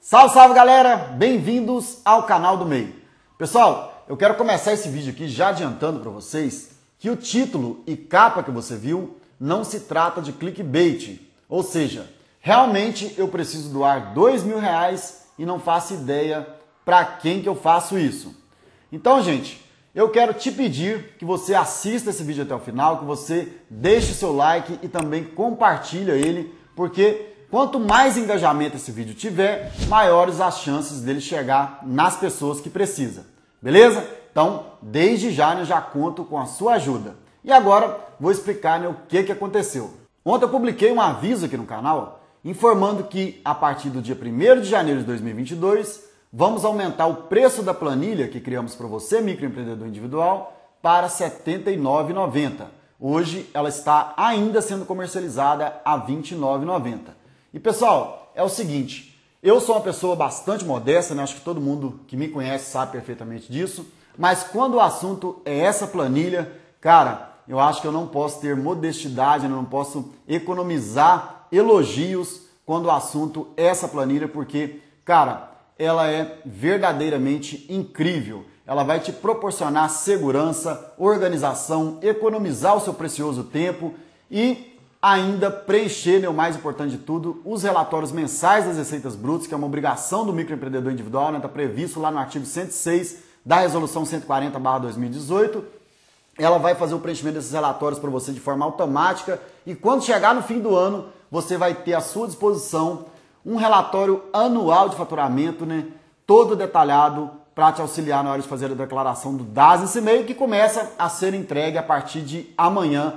Salve, salve galera! Bem-vindos ao canal do MEI. Pessoal, eu quero começar esse vídeo aqui já adiantando para vocês que o título e capa que você viu não se trata de clickbait. Ou seja, realmente eu preciso doar R$2.000 e não faço ideia para quem que eu faço isso. Então, gente, eu quero te pedir que você assista esse vídeo até o final, que você deixe seu like e também compartilha ele, porque quanto mais engajamento esse vídeo tiver, maiores as chances dele chegar nas pessoas que precisam. Beleza? Então, desde já, eu já conto com a sua ajuda. E agora, vou explicar o que aconteceu. Ontem eu publiquei um aviso aqui no canal, informando que a partir do dia 1º de janeiro de 2022, vamos aumentar o preço da planilha que criamos para você, microempreendedor individual, para R$ 79,90. Hoje ela está ainda sendo comercializada a R$ 29,90. E pessoal, é o seguinte, eu sou uma pessoa bastante modesta, né? Acho que todo mundo que me conhece sabe perfeitamente disso, mas quando o assunto é essa planilha, cara, eu acho que eu não posso ter modestidade, eu não posso economizar elogios quando o assunto é essa planilha, porque, cara, ela é verdadeiramente incrível. Ela vai te proporcionar segurança, organização, economizar o seu precioso tempo e ainda preencher, o mais importante de tudo, os relatórios mensais das receitas brutas, que é uma obrigação do microempreendedor individual, né? Está previsto lá no artigo 106 da resolução 140/2018. Ela vai fazer o preenchimento desses relatórios para você de forma automática e quando chegar no fim do ano, você vai ter à sua disposição um relatório anual de faturamento, né? Todo detalhado para te auxiliar na hora de fazer a declaração do DAS nesse mês, que começa a ser entregue a partir de amanhã,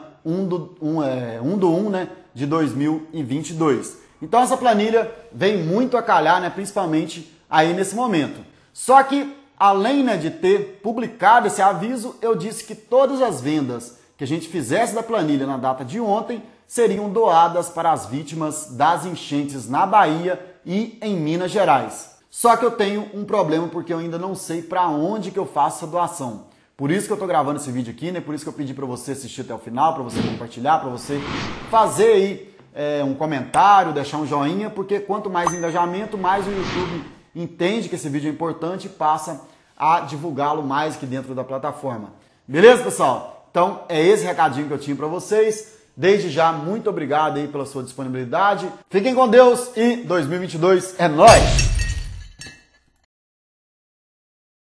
1/1, né, de 2022. Então essa planilha vem muito a calhar, né, principalmente aí nesse momento. Só que, além, né, de ter publicado esse aviso, eu disse que todas as vendas que a gente fizesse da planilha na data de ontem seriam doadas para as vítimas das enchentes na Bahia e em Minas Gerais. Só que eu tenho um problema porque eu ainda não sei para onde que eu faço essa doação. Por isso que eu estou gravando esse vídeo aqui, né? Por isso que eu pedi para você assistir até o final, para você compartilhar, para você fazer aí um comentário, deixar um joinha, porque quanto mais engajamento, mais o YouTube entende que esse vídeo é importante e passa a divulgá-lo mais aqui dentro da plataforma. Beleza, pessoal? Então, é esse recadinho que eu tinha para vocês. Desde já, muito obrigado aí pela sua disponibilidade. Fiquem com Deus e 2022 é nóis!